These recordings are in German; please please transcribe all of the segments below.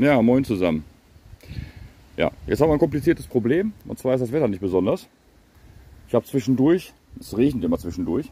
Ja, moin zusammen. Ja, jetzt haben wir ein kompliziertes Problem. Und zwar ist das Wetter nicht besonders. Ich habe zwischendurch, es regnet immer zwischendurch.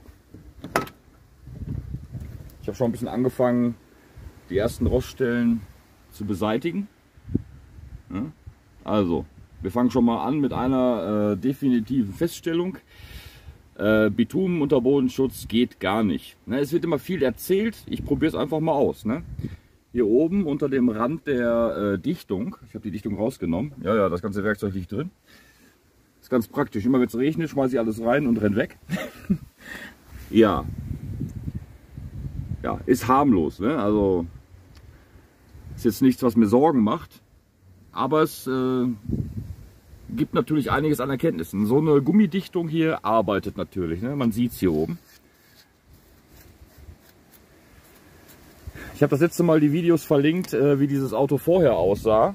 Ich habe schon ein bisschen angefangen, die ersten Roststellen zu beseitigen. Ja, also, wir fangen schon mal an mit einer definitiven Feststellung. Bitumenunterbodenschutz geht gar nicht. Ne, es wird immer viel erzählt, ich probiere es einfach mal aus. Ne? Hier oben unter dem Rand der Dichtung, ich habe die Dichtung rausgenommen, ja, das ganze Werkzeug liegt drin. Ist ganz praktisch, immer wenn es regnet, schmeiße ich alles rein und renn weg. Ja, ist harmlos, ne? Also ist jetzt nichts, was mir Sorgen macht, aber es gibt natürlich einiges an Erkenntnissen. So eine Gummidichtung hier arbeitet natürlich, ne? Man sieht es hier oben. Ich habe das letzte Mal die Videos verlinkt, wie dieses Auto vorher aussah.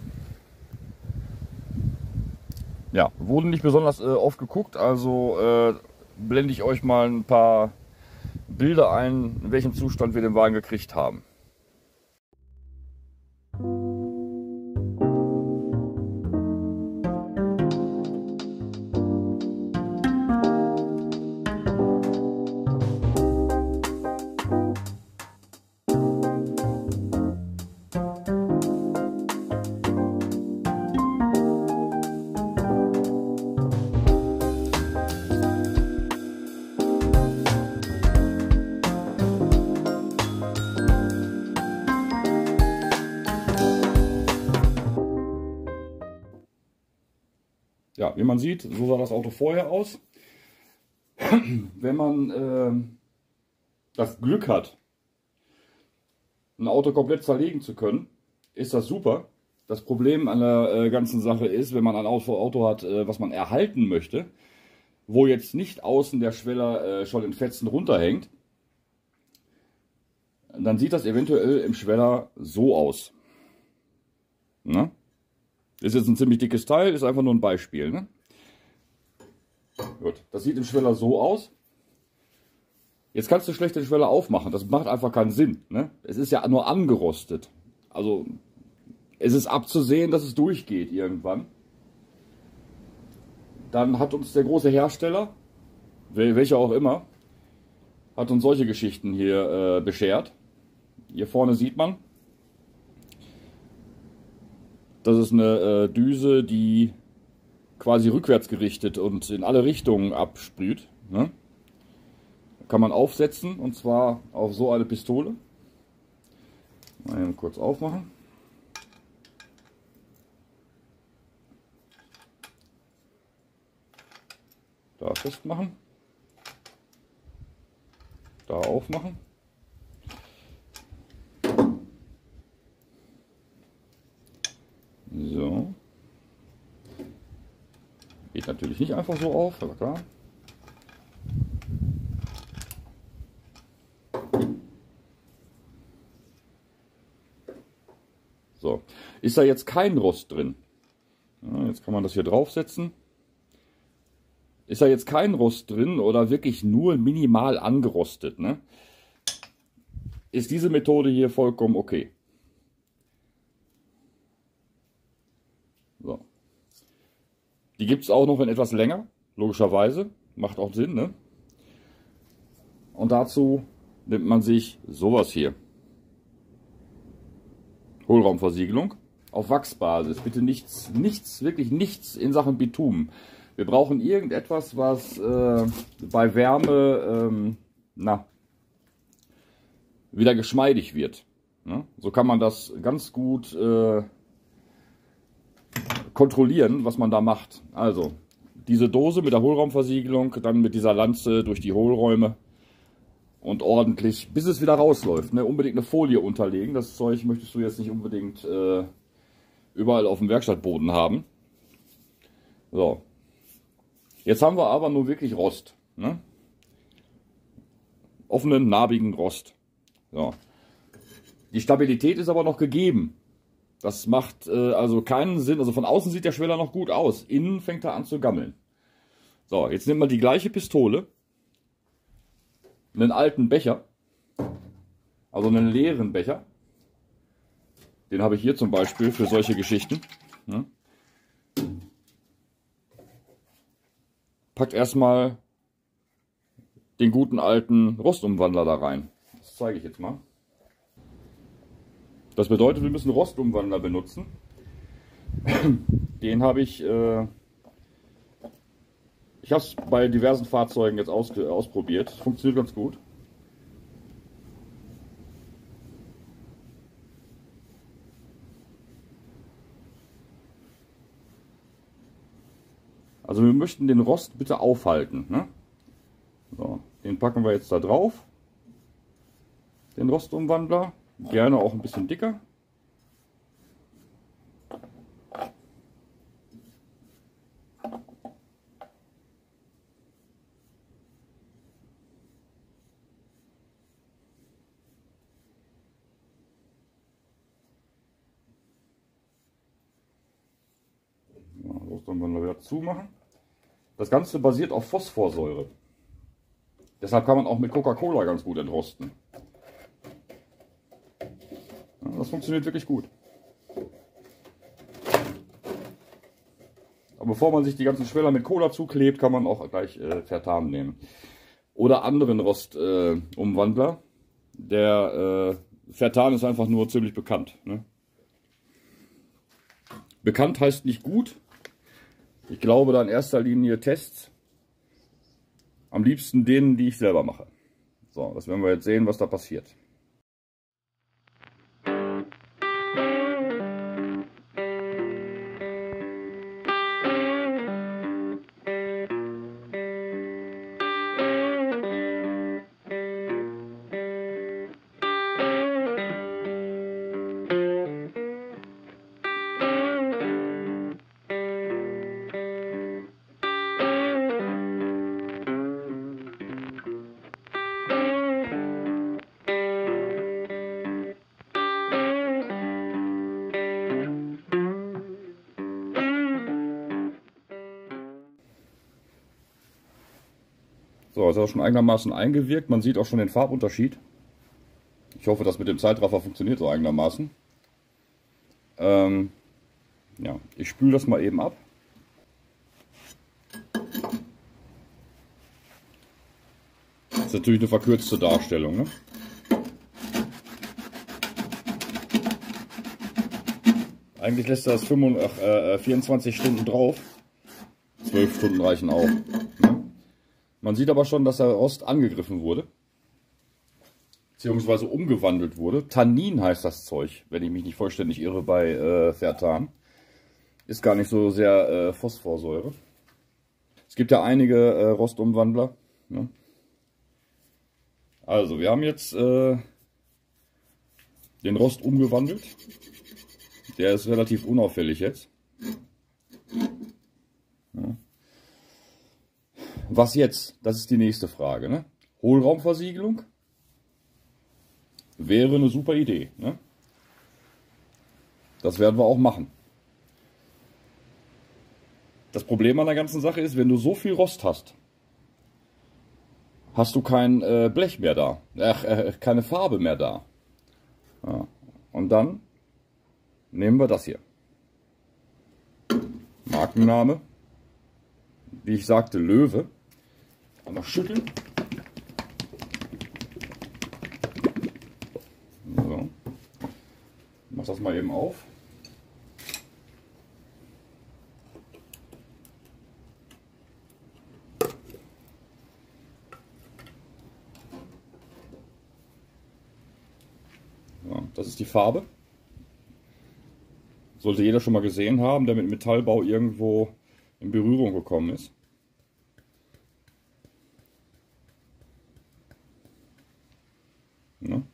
Ja, wurden nicht besonders oft geguckt, also blende ich euch mal ein paar Bilder ein, in welchem Zustand wir den Wagen gekriegt haben. Ja, wie man sieht, so sah das Auto vorher aus. Wenn man das Glück hat, ein Auto komplett zerlegen zu können, ist das super. Das Problem an der ganzen Sache ist, wenn man ein Auto hat, was man erhalten möchte, wo jetzt nicht außen der Schweller schon in Fetzen runterhängt, dann sieht das eventuell im Schweller so aus. Na? Ist jetzt ein ziemlich dickes Teil, ist einfach nur ein Beispiel. Ne? Gut, das sieht im Schweller so aus. Jetzt kannst du schlecht den Schweller aufmachen, das macht einfach keinen Sinn. Ne? Es ist ja nur angerostet. Also es ist abzusehen, dass es durchgeht irgendwann. Dann hat uns der große Hersteller, welcher auch immer, hat uns solche Geschichten hier beschert. Hier vorne sieht man, das ist eine Düse, die quasi rückwärts gerichtet und in alle Richtungen absprüht. Ne? Kann man aufsetzen, und zwar auf so eine Pistole. Mal eben kurz aufmachen. Da festmachen. Da aufmachen. So. Geht natürlich nicht einfach so auf, aber klar. So. Ist da jetzt kein Rost drin? Ja, jetzt kann man das hier draufsetzen. Ist da jetzt kein Rost drin oder wirklich nur minimal angerostet, ne? Ist diese Methode hier vollkommen okay. So. Die gibt es auch noch in etwas länger, logischerweise. Macht auch Sinn, ne? Und dazu nimmt man sich sowas hier. Hohlraumversiegelung auf Wachsbasis. Bitte nichts, wirklich nichts in Sachen Bitumen. Wir brauchen irgendetwas, was bei Wärme wieder geschmeidig wird. Ne? So kann man das ganz gut kontrollieren, was man da macht. Also diese Dose mit der Hohlraumversiegelung, dann mit dieser Lanze durch die Hohlräume und ordentlich, bis es wieder rausläuft. Ne? Unbedingt eine Folie unterlegen. Das Zeug möchtest du jetzt nicht unbedingt überall auf dem Werkstattboden haben. So. Jetzt haben wir aber nur wirklich Rost. Ne? Offenen, narbigen Rost. So. Die Stabilität ist aber noch gegeben. Das macht also keinen Sinn. Also von außen sieht der Schweller noch gut aus. Innen fängt er an zu gammeln. So, jetzt nimmt man die gleiche Pistole, einen alten Becher, also einen leeren Becher, Den habe ich hier zum Beispiel für solche Geschichten. Ne? Packt erstmal den guten alten Rostumwandler da rein. Das zeige ich jetzt mal. Das bedeutet, wir müssen Rostumwandler benutzen. Den habe ich habe es bei diversen Fahrzeugen jetzt ausprobiert. Funktioniert ganz gut. Also wir möchten den Rost bitte aufhalten. Ne? So, den packen wir jetzt da drauf. Den Rostumwandler. Gerne auch ein bisschen dicker. Rostumwandler wieder zumachen. Das Ganze basiert auf Phosphorsäure. Deshalb kann man auch mit Coca-Cola ganz gut entrosten. Ja, das funktioniert wirklich gut. Aber bevor man sich die ganzen Schweller mit Cola zuklebt, kann man auch gleich Fertan nehmen. Oder anderen Rostumwandler. Der Fertan ist einfach nur ziemlich bekannt. Ne? Bekannt heißt nicht gut. Ich glaube da in erster Linie Tests. Am liebsten denen, die ich selber mache. So, das werden wir jetzt sehen, was da passiert. So, ist auch schon einigermaßen eingewirkt. Man sieht auch schon den Farbunterschied. Ich hoffe, das mit dem Zeitraffer funktioniert so einigermaßen. Ja, ich spüle das mal eben ab. Das ist natürlich eine verkürzte Darstellung. Ne? Eigentlich lässt er das 24 Stunden drauf. 12 Stunden reichen auch. Ne? Man sieht aber schon, dass der Rost angegriffen wurde. Beziehungsweise umgewandelt wurde. Tannin heißt das Zeug, wenn ich mich nicht vollständig irre bei Fertan. Ist gar nicht so sehr Phosphorsäure. Es gibt ja einige Rostumwandler. Ne? Also, wir haben jetzt den Rost umgewandelt. Der ist relativ unauffällig jetzt. Ja. Was jetzt? Das ist die nächste Frage. Ne? Hohlraumversiegelung wäre eine super Idee. Ne? Das werden wir auch machen. Das Problem an der ganzen Sache ist, wenn du so viel Rost hast, hast du kein Blech mehr da. Keine Farbe mehr da. Ja. Und dann nehmen wir das hier. Markenname. Wie ich sagte, Löwe. Einmal schütteln. So. Mach das mal eben auf. Ja, das ist die Farbe. Sollte jeder schon mal gesehen haben, der mit Metallbau irgendwo in Berührung gekommen ist. Ja.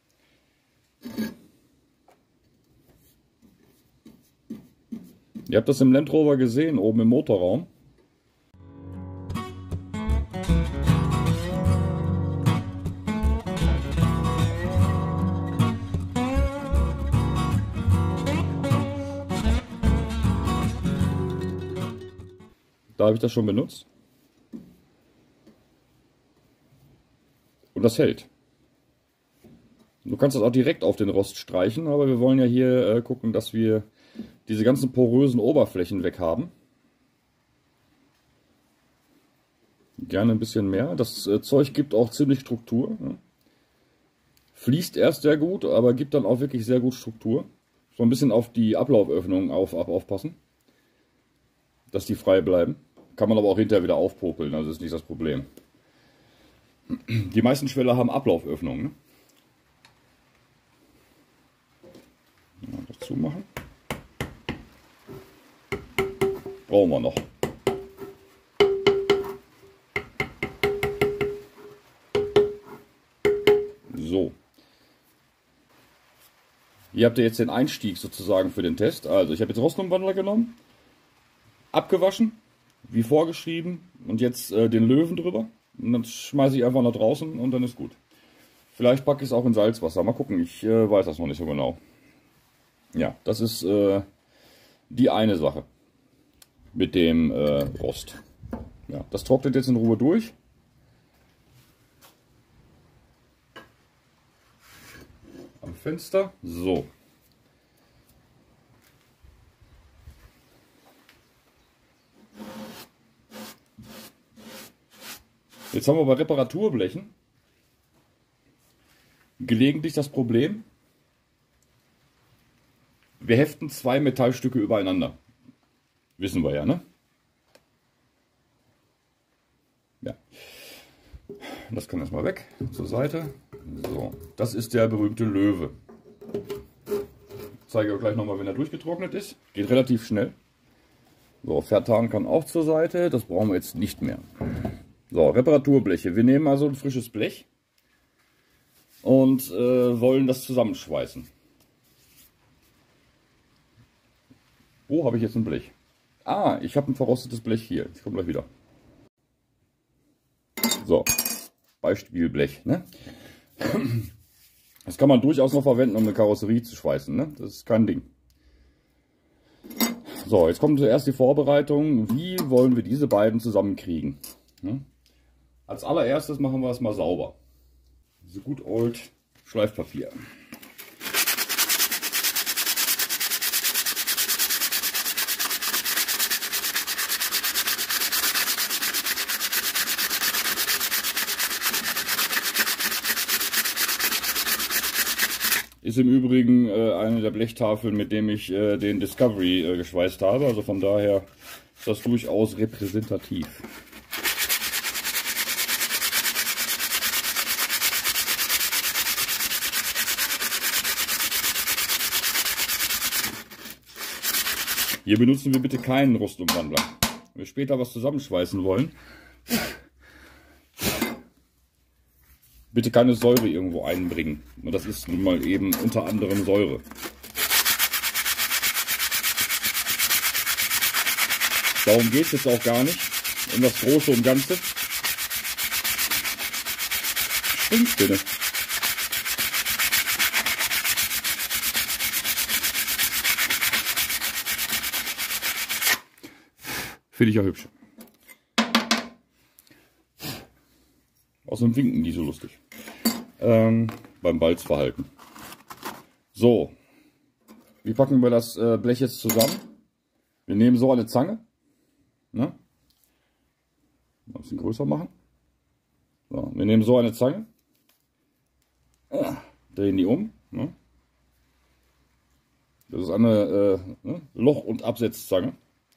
Ihr habt das im Land Rover gesehen, oben im Motorraum. Da habe ich das schon benutzt. Und das hält. Du kannst das auch direkt auf den Rost streichen, aber wir wollen ja hier gucken, dass wir diese ganzen porösen Oberflächen weg haben. Gerne ein bisschen mehr. Das Zeug gibt auch ziemlich Struktur. Ne? Fließt erst sehr gut, aber gibt dann auch wirklich sehr gut Struktur. So ein bisschen auf die Ablauföffnungen aufpassen, dass die frei bleiben. Kann man aber auch hinterher wieder aufpopeln, also ist nicht das Problem. Die meisten Schwelle haben Ablauföffnungen. Ne? Mal dazu machen. Brauchen wir noch. So. Hier habt ihr jetzt den Einstieg sozusagen für den Test. Also ich habe jetzt Rostumwandler genommen, abgewaschen, wie vorgeschrieben, und jetzt den Löwen drüber. Und dann schmeiße ich einfach nach draußen und dann ist gut. Vielleicht packe ich es auch in Salzwasser. Mal gucken, ich weiß das noch nicht so genau. Ja, das ist die eine Sache mit dem Rost. Ja, das trocknet jetzt in Ruhe durch. Am Fenster. So. Jetzt haben wir bei Reparaturblechen gelegentlich das Problem, wir heften zwei Metallstücke übereinander. Wissen wir ja, ne? Ja. Das kann erstmal weg, zur Seite. So, das ist der berühmte Löwe. Ich zeige euch gleich nochmal, wenn er durchgetrocknet ist. Geht relativ schnell. So, Vertan kann auch zur Seite. Das brauchen wir jetzt nicht mehr. So, Reparaturbleche. Wir nehmen also ein frisches Blech und wollen das zusammenschweißen. Wo habe ich jetzt ein Blech? Ah, ich habe ein verrostetes Blech hier. Ich komme gleich wieder. So, Beispielblech. Ne? Das kann man durchaus noch verwenden, um eine Karosserie zu schweißen. Ne? Das ist kein Ding. So, jetzt kommt zuerst die Vorbereitung. Wie wollen wir diese beiden zusammenkriegen? Ne? Als allererstes machen wir es mal sauber. So good old Schleifpapier. Ist im Übrigen eine der Blechtafeln, mit dem ich den Discovery geschweißt habe. Also von daher ist das durchaus repräsentativ. Hier benutzen wir bitte keinen Rostumwandler. Wenn wir später was zusammenschweißen wollen, bitte keine Säure irgendwo einbringen. Und das ist nun mal eben unter anderem Säure. Darum geht es jetzt auch gar nicht. Um das Große und Ganze. Stinkspinne. Finde ich ja hübsch. Außerdem winken die so lustig. Beim Balzverhalten. So. Wie packen wir das Blech jetzt zusammen? Wir nehmen so eine Zange. Ne? Mal ein bisschen größer machen. So, wir nehmen so eine Zange. Drehen die um. Ne? Das ist eine Loch- und Absetzzange.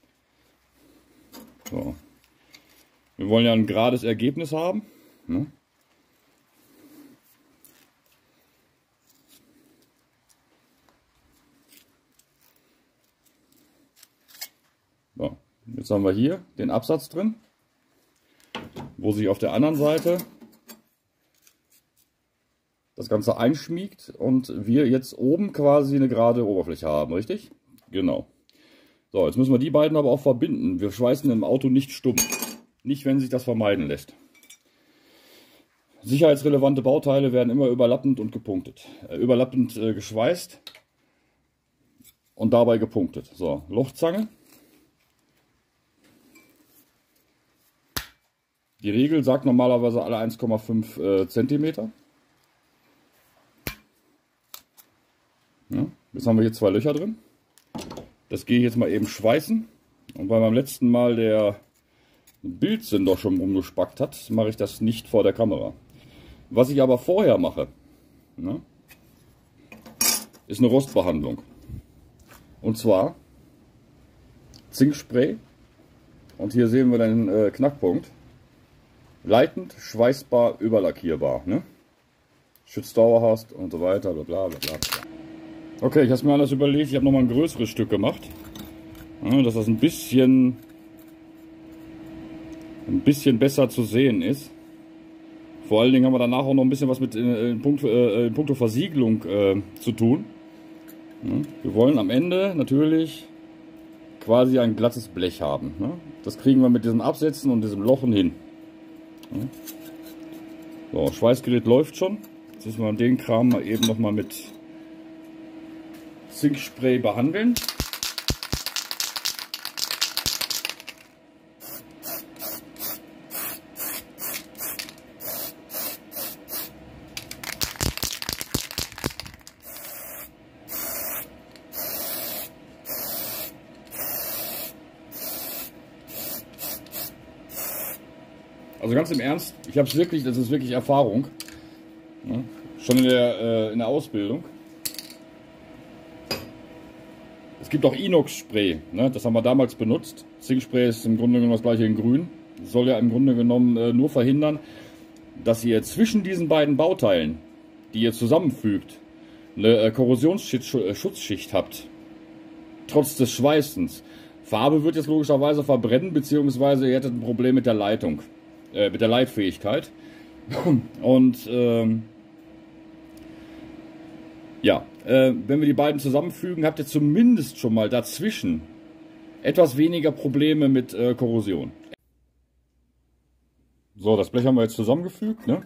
So. Wir wollen ja ein gerades Ergebnis haben. Ne? So. Jetzt haben wir hier den Absatz drin, wo sich auf der anderen Seite das Ganze einschmiegt und wir jetzt oben quasi eine gerade Oberfläche haben, richtig? Genau. So, jetzt müssen wir die beiden aber auch verbinden. Wir schweißen im Auto nicht stumm. Nicht, wenn sich das vermeiden lässt. Sicherheitsrelevante Bauteile werden immer überlappend und gepunktet. Überlappend geschweißt und dabei gepunktet. So, Lochzange. Die Regel sagt normalerweise alle 1,5 cm. Jetzt haben wir hier 2 Löcher drin. Das gehe ich jetzt mal eben schweißen. Und weil beim letzten Mal der Bildsinn doch schon rumgespackt hat, mache ich das nicht vor der Kamera. Was ich aber vorher mache, ne, ist eine Rostbehandlung. Und zwar Zinkspray. Und hier sehen wir den Knackpunkt. Leitend, schweißbar, überlackierbar. Ne? Schützt dauerhaft und so weiter. Bla bla bla bla. Okay, ich habe mir anders überlegt. Ich habe nochmal ein größeres Stück gemacht. Ja, dass das ein bisschen besser zu sehen ist. Vor allen Dingen haben wir danach auch noch ein bisschen was mit in puncto Versiegelung zu tun. Ja, wir wollen am Ende natürlich quasi ein glattes Blech haben. Ne? Das kriegen wir mit diesen Absätzen und diesem Lochen hin. Ja. So, Schweißgerät läuft schon. Jetzt müssen wir den Kram mal eben noch mal mit Zinkspray behandeln. Also ganz im Ernst, ich habe es wirklich, das ist wirklich Erfahrung. Ja, schon in der Ausbildung. Es gibt auch Inox-Spray, ne? Das haben wir damals benutzt. Zinkspray ist im Grunde genommen das gleiche in grün. Das soll ja im Grunde genommen nur verhindern, dass ihr zwischen diesen beiden Bauteilen, die ihr zusammenfügt, eine Korrosionsschutzschicht habt. Trotz des Schweißens. Farbe wird jetzt logischerweise verbrennen, beziehungsweise ihr hättet ein Problem mit der Leitung. Mit der Leitfähigkeit. Und ja, wenn wir die beiden zusammenfügen, habt ihr zumindest schon mal dazwischen etwas weniger Probleme mit Korrosion. So, das Blech haben wir jetzt zusammengefügt, ne?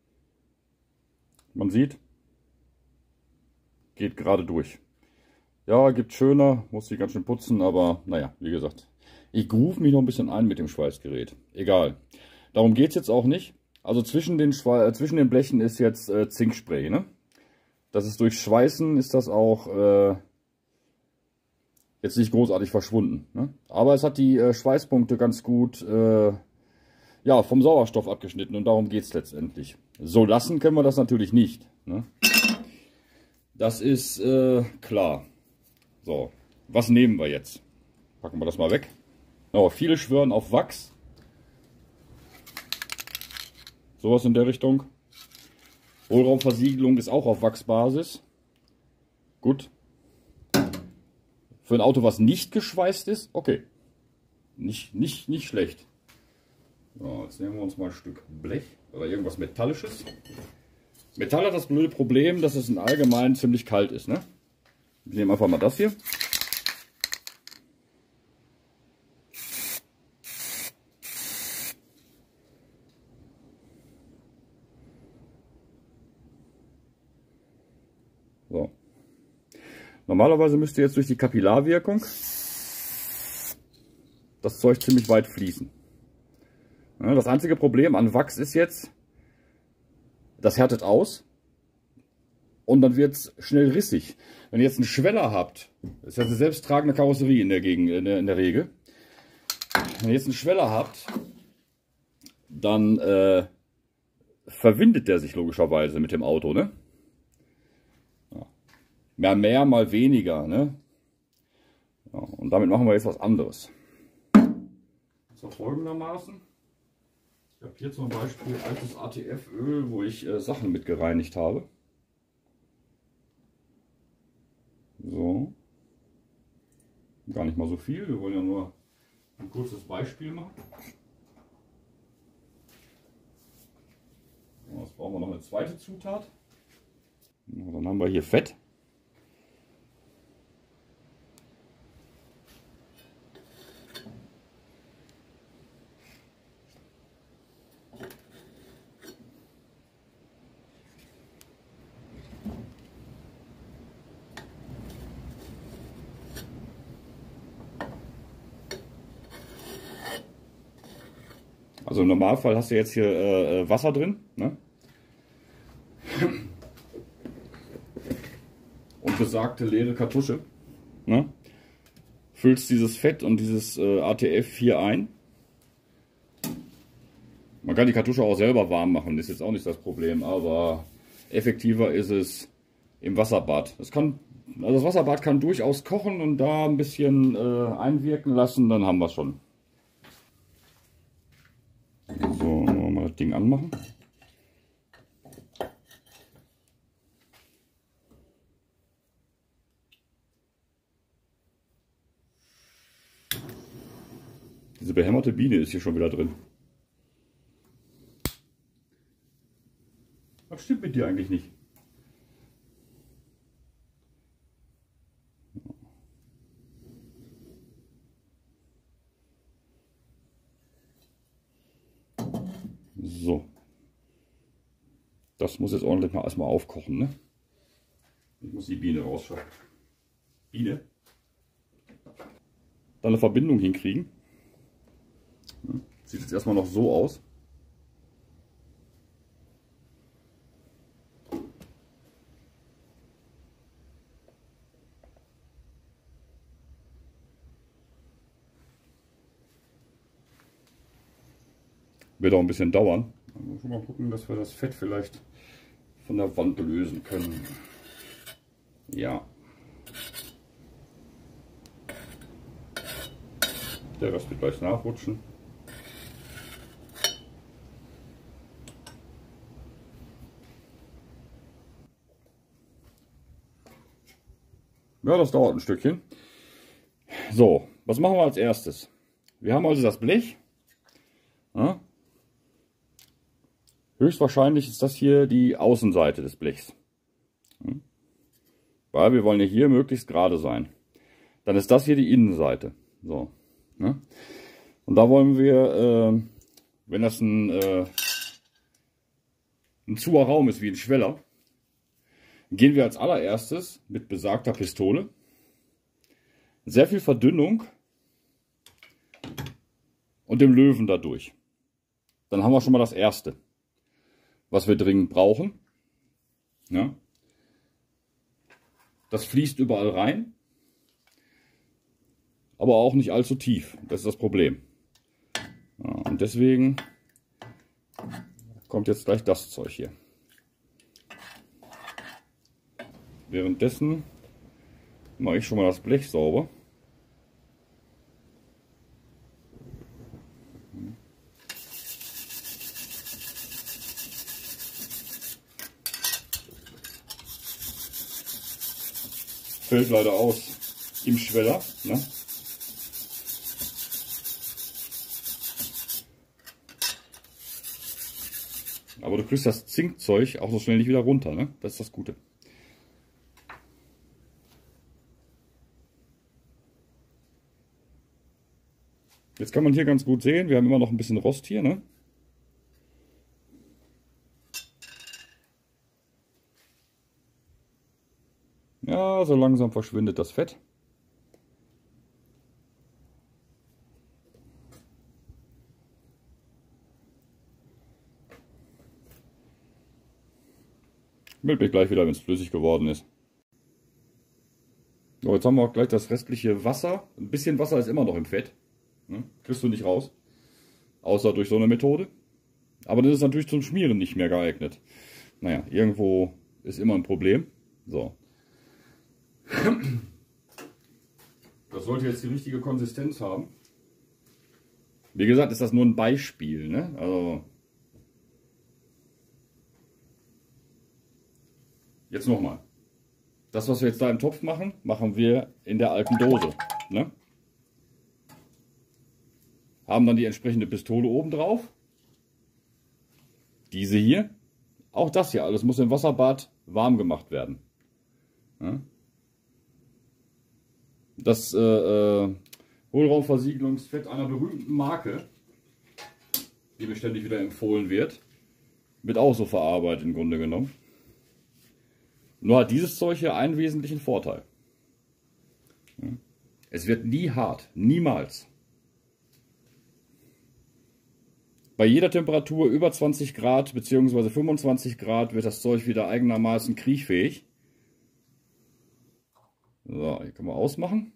Man sieht, geht gerade durch. Ja, gibt schöner, muss die ganz schön putzen, aber naja, wie gesagt, ich groove mich noch ein bisschen ein mit dem Schweißgerät. Egal. Darum geht es jetzt auch nicht. Also zwischen den Blechen ist jetzt Zinkspray. Ne? Das ist durch Schweißen ist das auch jetzt nicht großartig verschwunden. Ne? Aber es hat die Schweißpunkte ganz gut ja, vom Sauerstoff abgeschnitten und darum geht es letztendlich. So lassen können wir das natürlich nicht. Ne? Das ist klar. So, was nehmen wir jetzt? Packen wir das mal weg. Oh, viele schwören auf Wachs. Sowas in der Richtung. Hohlraumversiegelung ist auch auf Wachsbasis. Gut. Für ein Auto, was nicht geschweißt ist, okay. Nicht schlecht. So, jetzt nehmen wir uns mal ein Stück Blech oder irgendwas Metallisches. Metall hat das blöde Problem, dass es in allgemein ziemlich kalt ist. Ne? Wir nehmen einfach mal das hier. So. Normalerweise müsste jetzt durch die Kapillarwirkung das Zeug ziemlich weit fließen. Ja, das einzige Problem an Wachs ist jetzt, das härtet aus und dann wird es schnell rissig. Wenn ihr jetzt einen Schweller habt, das ist ja eine selbsttragende Karosserie in der Regel. Wenn ihr jetzt einen Schweller habt, dann verwindet der sich logischerweise mit dem Auto, ne? Mal mehr, mal weniger, ne? Ja, und damit machen wir jetzt was anderes. So folgendermaßen. Ich habe hier zum Beispiel altes ATF-Öl, wo ich Sachen mit gereinigt habe. So. Gar nicht mal so viel, wir wollen ja nur ein kurzes Beispiel machen. Jetzt brauchen wir noch eine zweite Zutat. Dann haben wir hier Fett. Also im Normalfall hast du jetzt hier Wasser drin, ne? Und besagte leere Kartusche. Ne? Füllst dieses Fett und dieses ATF hier ein. Man kann die Kartusche auch selber warm machen, ist jetzt auch nicht das Problem, aber effektiver ist es im Wasserbad. Also das Wasserbad kann durchaus kochen und da ein bisschen einwirken lassen, dann haben wir es schon. So, mal das Ding anmachen. Diese behämmerte Biene ist hier schon wieder drin. Was stimmt mit dir eigentlich nicht? So. Das muss jetzt ordentlich mal erstmal aufkochen, ne? Ich muss die Biene rausschaffen. Biene. Dann eine Verbindung hinkriegen. Sieht jetzt erstmal noch so aus. Wird auch ein bisschen dauern. Mal gucken, dass wir das Fett vielleicht von der Wand lösen können. Ja. Der Rest wird gleich nachrutschen. Ja, das dauert ein Stückchen. So, was machen wir als erstes? Wir haben also das Blech. Ja. Höchstwahrscheinlich ist das hier die Außenseite des Blechs. Ja. Weil wir wollen ja hier möglichst gerade sein. Dann ist das hier die Innenseite. So. Ja. Und da wollen wir, wenn das ein zuer Raum ist wie ein Schweller, gehen wir als allererstes mit besagter Pistole sehr viel Verdünnung und dem Löwen dadurch. Dann haben wir schon mal das Erste, was wir dringend brauchen. Ja. Das fließt überall rein, aber auch nicht allzu tief. Das ist das Problem. Ja, und deswegen kommt jetzt gleich das Zeug hier. Währenddessen mache ich schon mal das Blech sauber. Fällt leider aus im Schweller. Ne? Aber du kriegst das Zinkzeug auch so schnell nicht wieder runter. Ne? Das ist das Gute. Jetzt kann man hier ganz gut sehen, wir haben immer noch ein bisschen Rost hier. Ne? Ja, so langsam verschwindet das Fett. Meld mich gleich wieder, wenn es flüssig geworden ist. So, jetzt haben wir auch gleich das restliche Wasser. Ein bisschen Wasser ist immer noch im Fett. Ne? Kriegst du nicht raus. Außer durch so eine Methode. Aber das ist natürlich zum Schmieren nicht mehr geeignet. Naja, irgendwo ist immer ein Problem. So. Das sollte jetzt die richtige Konsistenz haben. Wie gesagt, ist das nur ein Beispiel. Ne? Also jetzt nochmal. Das, was wir jetzt da im Topf machen, machen wir in der alten Dose. Ne? Haben dann die entsprechende Pistole oben drauf. Diese hier. Auch das hier alles muss im Wasserbad warm gemacht werden. Ja? Das Hohlraumversiegelungsfett einer berühmten Marke, die mir ständig wieder empfohlen wird auch so verarbeitet im Grunde genommen. Nur hat dieses Zeug hier einen wesentlichen Vorteil. Es wird nie hart, niemals. Bei jeder Temperatur über 20 Grad bzw. 25 Grad wird das Zeug wieder eigenermaßen kriechfähig. So, hier können wir ausmachen.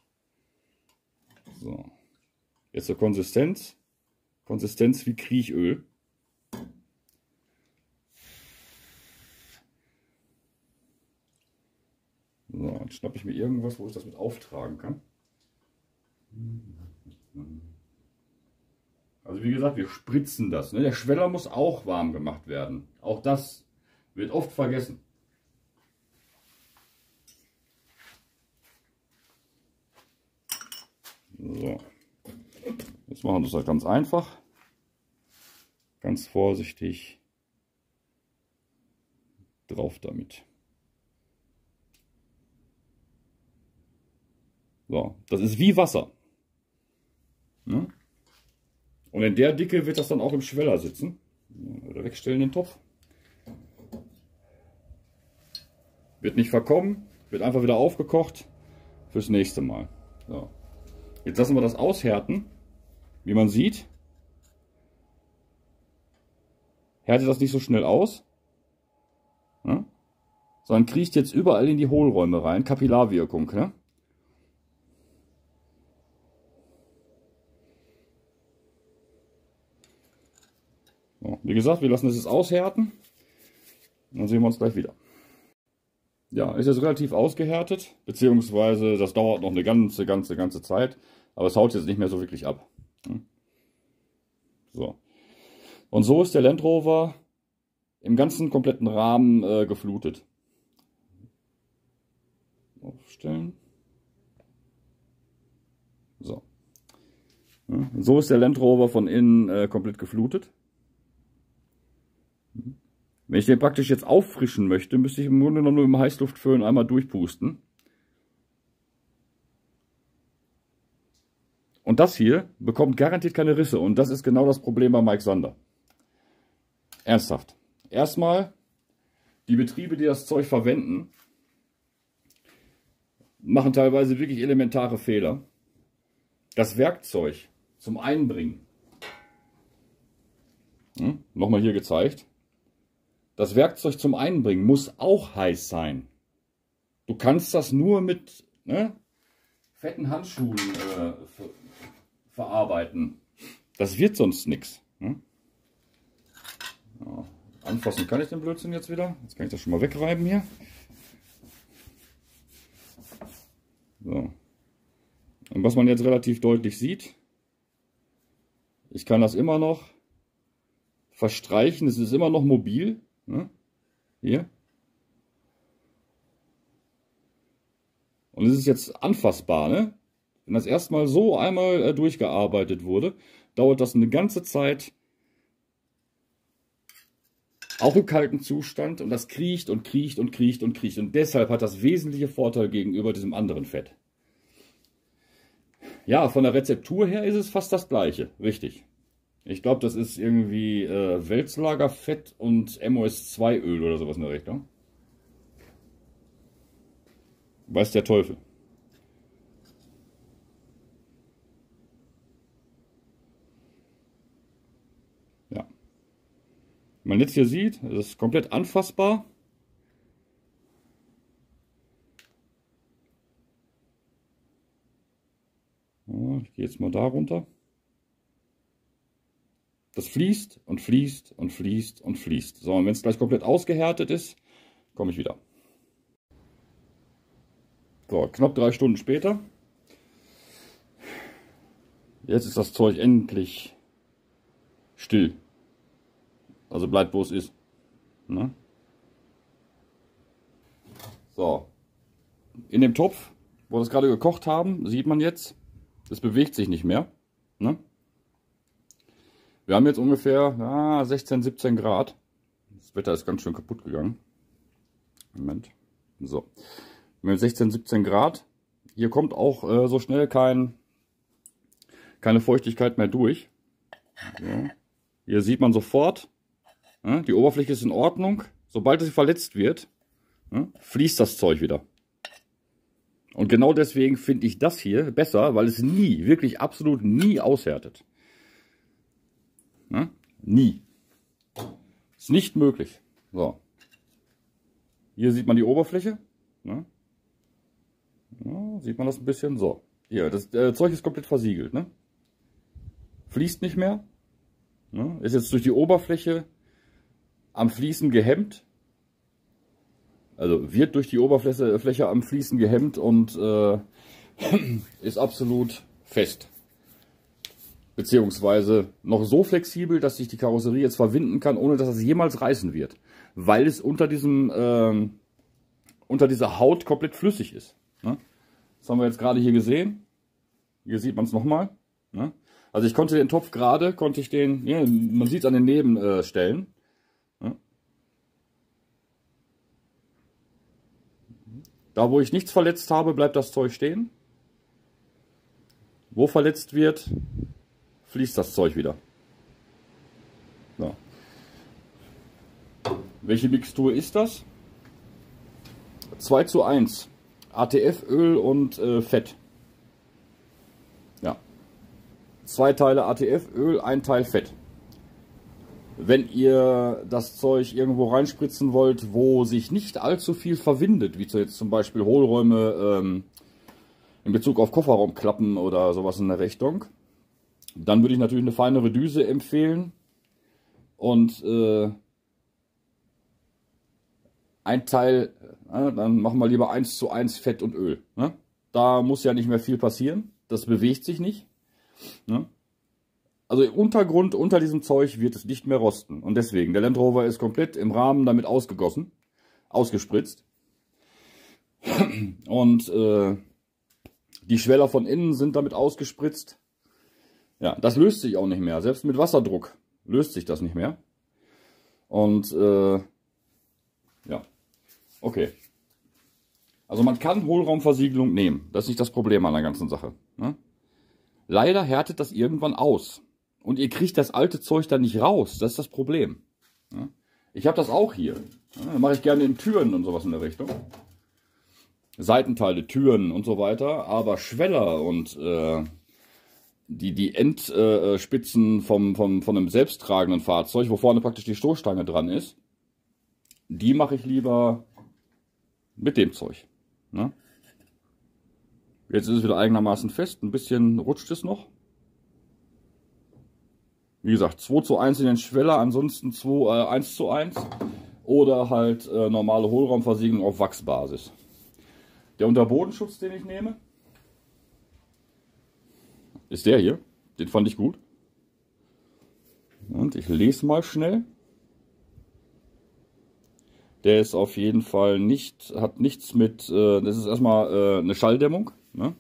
So. Jetzt zur Konsistenz. Konsistenz wie Kriechöl. So, jetzt schnappe ich mir irgendwas, wo ich das mit auftragen kann. Also wie gesagt, wir spritzen das. Ne? Der Schweller muss auch warm gemacht werden. Auch das wird oft vergessen. So. Jetzt machen wir das ganz einfach. Ganz vorsichtig drauf damit. So, das ist wie Wasser. Ne? Und in der Dicke wird das dann auch im Schweller sitzen. Oder wegstellen den Topf. Wird nicht verkommen, wird einfach wieder aufgekocht fürs nächste Mal. So. Jetzt lassen wir das aushärten. Wie man sieht, härtet das nicht so schnell aus, ne? Sondern kriecht jetzt überall in die Hohlräume rein. Kapillarwirkung. Ne? So, wie gesagt, wir lassen es jetzt aushärten. Und dann sehen wir uns gleich wieder. Ja, ist jetzt relativ ausgehärtet, beziehungsweise das dauert noch eine ganze Zeit, aber es haut jetzt nicht mehr so wirklich ab. So. Und so ist der Land Rover im ganzen kompletten Rahmen geflutet. Aufstellen. So. Ja, so ist der Land Rover von innen komplett geflutet. Wenn ich den praktisch jetzt auffrischen möchte, müsste ich im Grunde nur im Heißluftföhn einmal durchpusten. Und das hier bekommt garantiert keine Risse. Und das ist genau das Problem bei Mike Sander. Ernsthaft. Erstmal, die Betriebe, die das Zeug verwenden, machen teilweise wirklich elementare Fehler. Das Werkzeug zum Einbringen, nochmal hier gezeigt, das Werkzeug zum Einbringen muss auch heiß sein. Du kannst das nur mit fetten Handschuhen verarbeiten. Das wird sonst nichts. Ja, anfassen kann ich den Blödsinn jetzt wieder. Jetzt kann ich das schon mal wegreiben hier. So. Und was man jetzt relativ deutlich sieht, ich kann das immer noch verstreichen. Es ist immer noch mobil. Ne? Hier. Und es ist jetzt anfassbar. Ne? Wenn das erstmal so einmal durchgearbeitet wurde, dauert das eine ganze Zeit, auch im kalten Zustand, und das kriecht und kriecht und kriecht und kriecht. Und deshalb hat das wesentliche Vorteil gegenüber diesem anderen Fett. Ja, von der Rezeptur her ist es fast das gleiche, richtig. Ich glaube, das ist irgendwie Wälzlagerfett und MOS2-Öl oder sowas in der Richtung. Weiß der Teufel. Ja. Wie man jetzt hier sieht, es ist komplett anfassbar. Ja, ich gehe jetzt mal da runter. Das fließt und fließt und fließt und fließt. So, und wenn es gleich komplett ausgehärtet ist, komme ich wieder. So, knapp 3 Stunden später. Jetzt ist das Zeug endlich still. Also bleibt, wo es ist. Ne? So. In dem Topf, wo wir das gerade gekocht haben, sieht man jetzt, es bewegt sich nicht mehr. Ne? Wir haben jetzt ungefähr 16, 17 Grad. Das Wetter ist ganz schön kaputt gegangen. Moment. So. Wir haben 16, 17 Grad. Hier kommt auch so schnell keine Feuchtigkeit mehr durch. So. Hier sieht man sofort, die Oberfläche ist in Ordnung. Sobald sie verletzt wird, fließt das Zeug wieder. Und genau deswegen finde ich das hier besser, weil es nie, wirklich absolut nie aushärtet. Nie. Ist nicht möglich. So. Hier sieht man die Oberfläche. Ja, sieht man das ein bisschen? So. Hier, das Zeug ist komplett versiegelt, ne? Fließt nicht mehr. Ne? Ist jetzt durch die Oberfläche am Fließen gehemmt. Also wird durch die Oberfläche am Fließen gehemmt und ist absolut fest. Beziehungsweise noch so flexibel, dass sich die Karosserie jetzt verwinden kann, ohne dass es jemals reißen wird. Weil es unter dieser Haut komplett flüssig ist. Ne? Das haben wir jetzt gerade hier gesehen. Hier sieht man es nochmal. Ne? Also ich konnte den Topf gerade, ja, man sieht es an den Nebenstellen. Ne? Da wo ich nichts verletzt habe, bleibt das Zeug stehen. Wo verletzt wird, fließt das Zeug wieder. So. Welche Mixtur ist das? 2:1. ATF, Öl und Fett. Ja. 2 Teile ATF, Öl, 1 Teil Fett. Wenn ihr das Zeug irgendwo reinspritzen wollt, wo sich nicht allzu viel verwindet, wie jetzt zum Beispiel Hohlräume in Bezug auf Kofferraumklappen oder sowas in der Richtung, dann würde ich natürlich eine feinere Düse empfehlen und ein Teil, dann machen wir lieber 1:1 Fett und Öl. Ne? Da muss ja nicht mehr viel passieren, das bewegt sich nicht. Ne? Also im Untergrund unter diesem Zeug wird es nicht mehr rosten und deswegen, der Land Rover ist komplett im Rahmen damit ausgegossen, ausgespritzt und die Schweller von innen sind damit ausgespritzt. Ja, das löst sich auch nicht mehr. Selbst mit Wasserdruck löst sich das nicht mehr. Und ja, okay. Also man kann Hohlraumversiegelung nehmen. Das ist nicht das Problem an der ganzen Sache. Ne? Leider härtet das irgendwann aus. Und ihr kriegt das alte Zeug dann nicht raus. Das ist das Problem. Ne? Ich habe das auch hier. Ne? Mache ich gerne in Türen und sowas in der Richtung. Seitenteile, Türen und so weiter. Aber Schweller und die Endspitzen von einem selbsttragenden Fahrzeug, wo vorne praktisch die Stoßstange dran ist, die mache ich lieber mit dem Zeug. Ne? Jetzt ist es wieder eigenermaßen fest, ein bisschen rutscht es noch. Wie gesagt, 2:1 in den Schweller, ansonsten 1:1 oder halt normale Hohlraumversiegelung auf Wachsbasis. Der Unterbodenschutz, den ich nehme, ist der hier. Den fand ich gut. Und ich lese mal schnell. Der ist auf jeden Fall hat nichts mit, das ist erstmal eine Schalldämmung. Ne?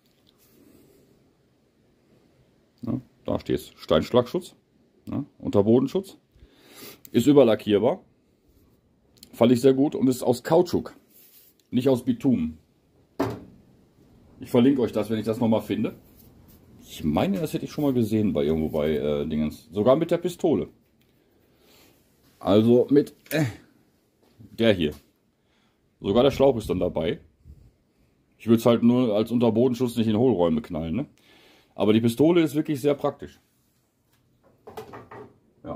Ja, da steht es, Steinschlagschutz, ne? Unterbodenschutz. Ist überlackierbar. Fand ich sehr gut und ist aus Kautschuk, nicht aus Bitumen. Ich verlinke euch das, wenn ich das nochmal finde. Ich meine, das hätte ich schon mal gesehen bei irgendwo bei Dingens. Sogar mit der Pistole. Also mit der hier. Sogar der Schlauch ist dann dabei. Ich würde es halt nur als Unterbodenschutz nicht in Hohlräume knallen. Ne? Aber die Pistole ist wirklich sehr praktisch. Ja.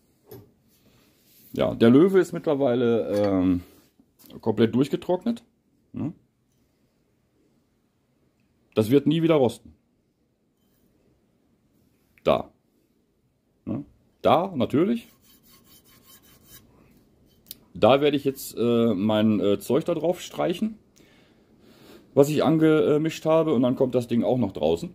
Ja, der Löwe ist mittlerweile komplett durchgetrocknet. Ne? Das wird nie wieder rosten. Da. Ne? Da, natürlich. Da werde ich jetzt mein Zeug da drauf streichen, was ich angemischt habe. Und dann kommt das Ding auch noch draußen.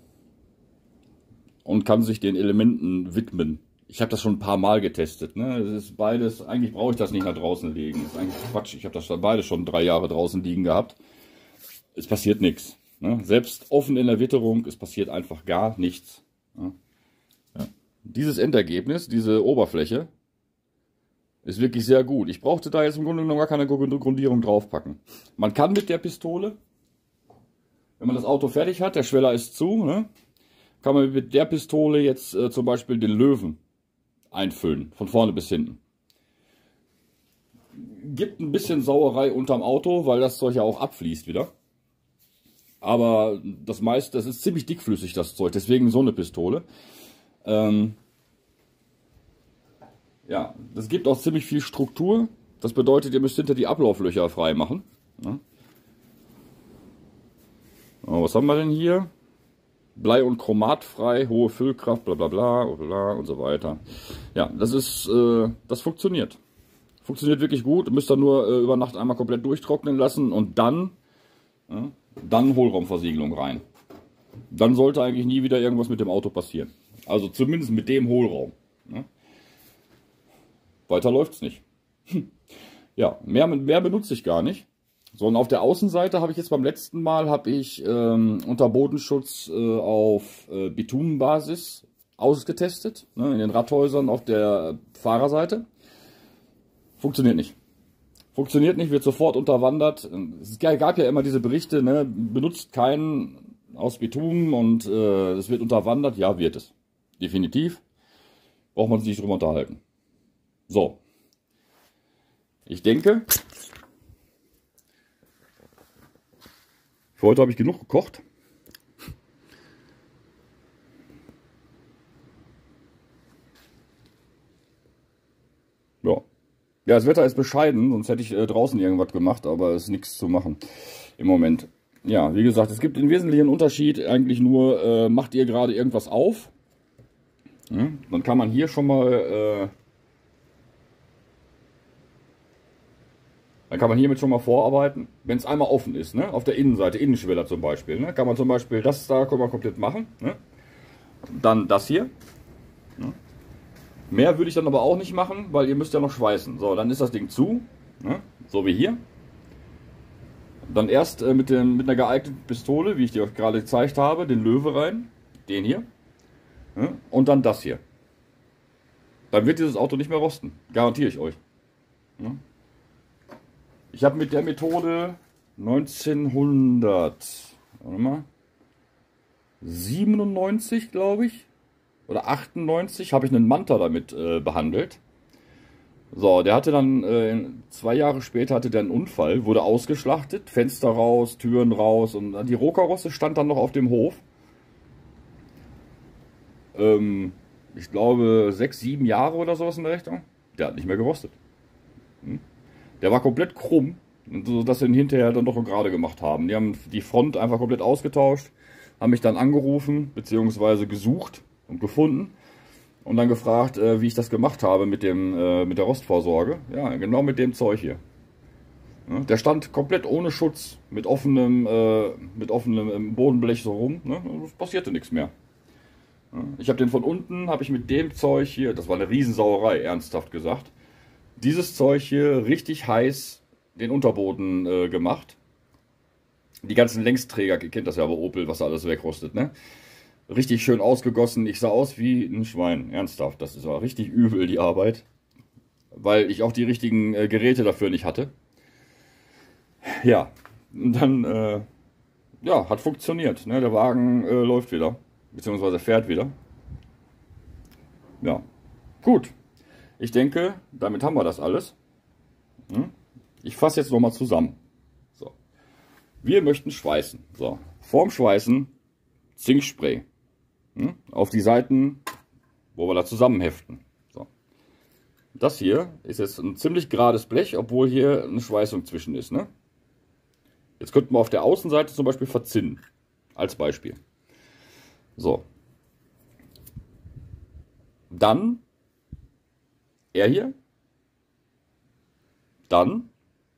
Und kann sich den Elementen widmen. Ich habe das schon ein paar Mal getestet. Ne? Das ist beides, eigentlich brauche ich das nicht nach draußen legen. Das ist eigentlich Quatsch. Ich habe das beides schon 3 Jahre draußen liegen gehabt. Es passiert nichts. Ne? Selbst offen in der Witterung, es passiert einfach gar nichts. Ja. Ja. Dieses Endergebnis, diese Oberfläche, ist wirklich sehr gut. Ich brauchte da jetzt im Grunde genommen gar keine Grundierung draufpacken. Man kann mit der Pistole, wenn man das Auto fertig hat, der Schweller ist zu, ne, kann man mit der Pistole jetzt zum Beispiel den Löwen einfüllen, von vorne bis hinten. Gibt ein bisschen Sauerei unterm Auto, weil das Zeug ja auch abfließt wieder. Aber das meiste, das ist ziemlich dickflüssig, das Zeug, deswegen so eine Pistole. Ja, das gibt auch ziemlich viel Struktur. Das bedeutet, ihr müsst hinter die Ablauflöcher frei machen. Ja. Oh, was haben wir denn hier? Blei- und chromatfrei, hohe Füllkraft, bla bla bla und so weiter. Ja, das funktioniert. Funktioniert wirklich gut. Ihr müsst dann nur über Nacht einmal komplett durchtrocknen lassen und dann Hohlraumversiegelung rein. Dann sollte eigentlich nie wieder irgendwas mit dem Auto passieren. Also zumindest mit dem Hohlraum. Ne? Weiter läuft es nicht. Ja, mehr benutze ich gar nicht. So, und auf der Außenseite habe ich jetzt beim letzten Mal unter Bodenschutz auf Bitumenbasis ausgetestet. Ne, in den Radhäusern auf der Fahrerseite. Funktioniert nicht. Funktioniert nicht, wird sofort unterwandert. Es gab ja immer diese Berichte, ne, benutzt keinen aus Bitumen und es wird unterwandert. Ja, wird es. Definitiv. Braucht man sich nicht drüber unterhalten. So. Ich denke, für heute habe ich genug gekocht. Ja. Ja, das Wetter ist bescheiden, sonst hätte ich draußen irgendwas gemacht, aber es ist nichts zu machen im Moment. Ja, wie gesagt, es gibt den wesentlichen Unterschied eigentlich nur, macht ihr gerade irgendwas auf, ja, dann kann man hier schon mal, dann kann man hiermit schon mal vorarbeiten, wenn es einmal offen ist, ne? Auf der Innenseite, Innenschweller zum Beispiel, ne? Kann man zum Beispiel das da kann man komplett machen, ne? Dann das hier. Ne? Mehr würde ich dann aber auch nicht machen, weil ihr müsst ja noch schweißen. So, dann ist das Ding zu, ne? So wie hier. Dann erst mit einer geeigneten Pistole, wie ich dir gerade gezeigt habe, den Löwe rein, den hier, ne? Und dann das hier. Dann wird dieses Auto nicht mehr rosten, garantiere ich euch. Ne? Ich habe mit der Methode 1997, glaube ich, oder 98, habe ich einen Manta damit behandelt. So, der hatte dann, 2 Jahre später hatte der einen Unfall, wurde ausgeschlachtet, Fenster raus, Türen raus und die Rohkarosse stand dann noch auf dem Hof. Ich glaube 6, 7 Jahre oder sowas in der Richtung. Der hat nicht mehr gerostet. Der war komplett krumm, so dass sie ihn hinterher dann doch gerade gemacht haben. Die haben die Front einfach komplett ausgetauscht, haben mich dann angerufen bzw. gesucht und gefunden und dann gefragt, wie ich das gemacht habe mit der Rostvorsorge. Ja, genau mit dem Zeug hier. Ja, der stand komplett ohne Schutz, mit offenem Bodenblech so rum. Ne? Es passierte nichts mehr. Ja, ich habe den von unten, habe ich mit dem Zeug hier, das war eine Riesensauerei, ernsthaft gesagt, dieses Zeug hier richtig heiß den Unterboden gemacht. Die ganzen Längsträger, ihr kennt das ja bei Opel, was da alles wegrostet, ne? Richtig schön ausgegossen. Ich sah aus wie ein Schwein, ernsthaft. Das war richtig übel, die Arbeit. Weil ich auch die richtigen Geräte dafür nicht hatte. Ja, und dann, ja, hat funktioniert. Ne? Der Wagen läuft wieder, beziehungsweise fährt wieder. Ja, gut. Ich denke, damit haben wir das alles. Ich fasse jetzt nochmal zusammen. So. Wir möchten schweißen. So. Vorm Schweißen Zinkspray. Auf die Seiten, wo wir da zusammenheften. So. Das hier ist jetzt ein ziemlich gerades Blech, obwohl hier eine Schweißung zwischen ist. Ne? Jetzt könnten wir auf der Außenseite zum Beispiel verzinnen. Als Beispiel. So. Dann er hier. Dann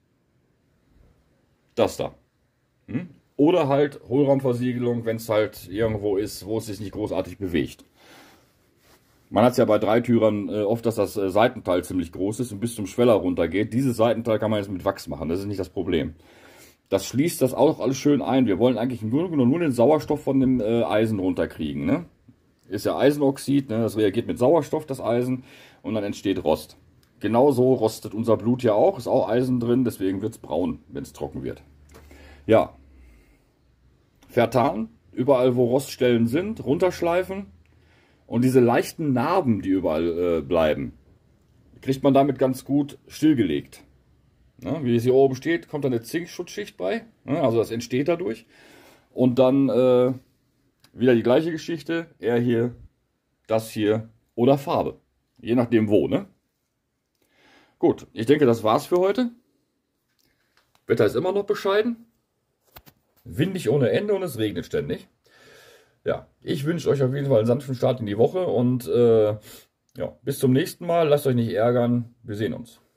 das da. Oder halt Hohlraumversiegelung, wenn es halt irgendwo ist, wo es sich nicht großartig bewegt. Man hat es ja bei Dreitürern oft, dass das Seitenteil ziemlich groß ist und bis zum Schweller runter geht. Dieses Seitenteil kann man jetzt mit Wachs machen, das ist nicht das Problem. Das schließt das auch alles schön ein. Wir wollen eigentlich nur den Sauerstoff von dem Eisen runterkriegen. Ne? Ist ja Eisenoxid, ne? Das reagiert mit Sauerstoff, das Eisen, und dann entsteht Rost. Genauso rostet unser Blut ja auch, ist auch Eisen drin, deswegen wird es braun, wenn es trocken wird. Ja, vertan, überall wo Roststellen sind, runterschleifen und diese leichten Narben, die überall bleiben, kriegt man damit ganz gut stillgelegt. Ja, wie es hier oben steht, kommt dann eine Zinkschutzschicht bei, ja, also das entsteht dadurch. Und dann wieder die gleiche Geschichte, er hier, das hier oder Farbe, je nachdem wo, ne? Gut, ich denke, das war's für heute. Wetter ist immer noch bescheiden. windig ohne Ende und es regnet ständig. Ja, ich wünsche euch auf jeden Fall einen sanften Start in die Woche und ja, bis zum nächsten Mal. Lasst euch nicht ärgern. Wir sehen uns.